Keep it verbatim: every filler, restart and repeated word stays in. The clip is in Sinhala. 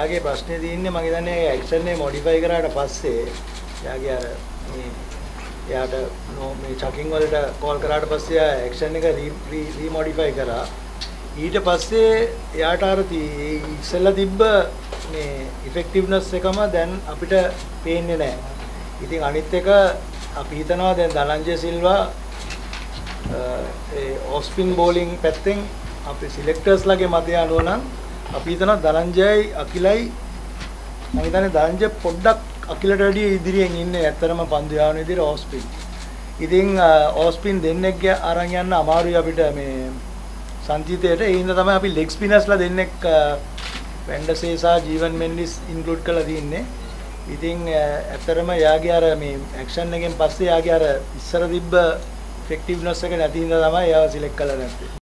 යාගේ ප්‍රශ්නේ තියෙන්නේ මම හිතන්නේ ඇක්ෂන් එක මොඩිෆයි කරාට පස්සේ යාගේ අර මේ එයාට මේ චකින් වලට කෝල් කරාට පස්සේ ඇක්ෂන් එක රීමොඩිෆයි කරා. ඊට පස්සේ එයාට අර ඉස්සෙල්ලා තිබ්බ මේ ඉෆෙක්ටිව්නස් එකම දැන් අපිට පේන්නේ නැහැ. ඉතින් අනිත් එක අපි හිතනවා දැන් ධනංජය සිල්වා ඒ ඔෆ් ස්පින් බෝලින් පැත්තෙන් අපි සිලෙක්ටර්ස්ලාගේ මතය අනුව නම් අපි හිතනවා ධනංජයයි අකිලයි මම හිතන්නේ ධනංජය පොඩ්ඩක් අකිලට වැඩිය ඉදිරියෙන් ඉන්නේ ඇත්තටම පන්දු යාවන විදිහට ඔෆ් ස්පින්. ඉතින් ඔෆ් ස්පින් දෙන්නෙක් අරන් යන්න අමාරුයි අපිට මේ සංචිතයට. ඒ හින්දා තමයි අපි ලෙග් ස්පිනර්ස්ලා දෙන්නෙක් වෙන්ඩසේ සහ ජීවන් මෙන්ඩිස් ඉන්ක්ලූඩ් කරලා තින්නේ. ඉතින් ඇත්තටම යාගේ අර මේ ඇක්ෂන් එකෙන් පස්සේ යාගේ අර ඉස්සර තිබ්බ ඉෆෙක්ටිව්නස් එක නැති හින්දා තමයි එයාව සිලෙක්ට් කරලා නැත්තේ.